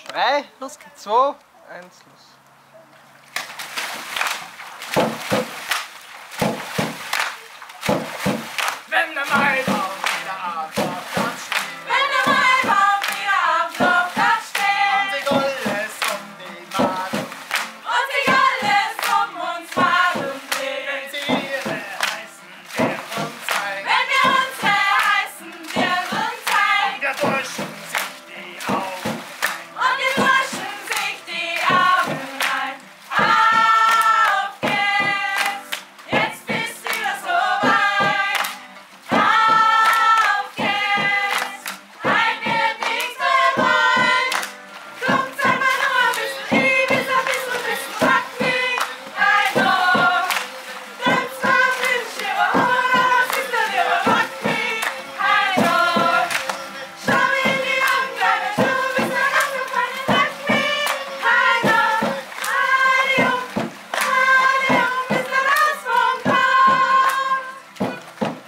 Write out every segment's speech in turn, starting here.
3, los geht's. 2, 1, los. Wenn der Maibaum wieder am Dorfplatz steht, Wenn der Maibaum wieder am Dorfplatz steht und sich alles um die Maden, und sich alles um uns Maden dreht, wenn sie ihre heißen Dirnen zeigen, wenn wir unsere heißen Dirnen zeigen und wir durschen sich die Augen ein. und wir waschen sich die Augen rein. Auf geht's, jetzt bist wieder so weit. Auf geht's, ein wird nichts bereuen. Kommt, sag mal nur ein bisschen Ibiza, bisschen Rock mich ein noch. Ganz warm wünsch dir oder was ist denn dir Rock mich ein noch. Schau mir in die Augen, kleiner Schuh, bist du ganz so fein, rock mich ein noch. Adieu, adieu, bis dann aus vom Kopf.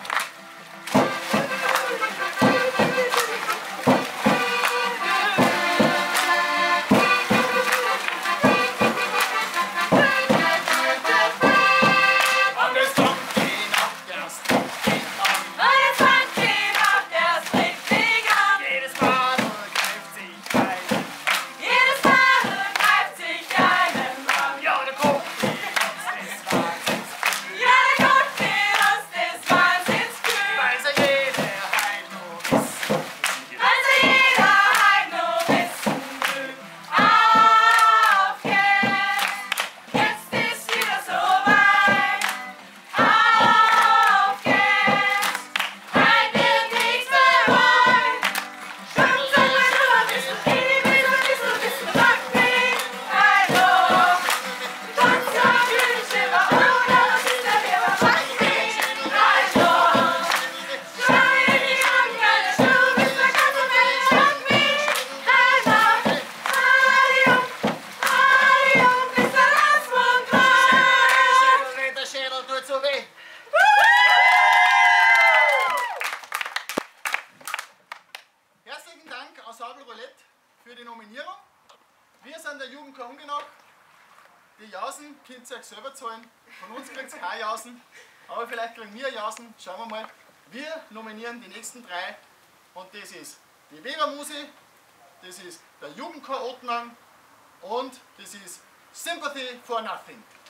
Und es kommt die Nacht erst richtig an. Und jetzt fängt die Nacht erst richtig an. Jedes Madel greift sich einen. Jedes Madel greift sich einen Mann. Ja, der Kopf, die Lust des Wahnsinns, Ja, der Gott, die Lust des Wahnsinns kühl. weil sie jede Heil nur wissen will. Also jeder halt nur wissen will. Auf geht's, jetzt ist wieder so weit. Auf geht's, ein wird nichts bereuen. Schön, sag mal nur ein bisschen bisschen rock mich ein noch. Tanz am Kühlschimmer oder was ist da dir, was rock mich ein noch. Schau mir in die Augen, kleiner Schuh, bist du ganz so fein, rock mich ein noch. Adieu, adieu, bis dann aus vom Kopf. Der Schädel tut so weh. Herzlichen Dank aus Sabel Roulette für die Nominierung. Wir sind der Jugendchor Ungenach. Die Jausen könnt ihr euch selber zahlen. Von uns kriegt ihr keine Jausen, aber vielleicht kriegen wir Jausen. Schauen wir mal. Wir nominieren die nächsten 3 und das ist die Webermuse, das ist der Jugendchor Ottenang und das ist Sympathy for Nothing.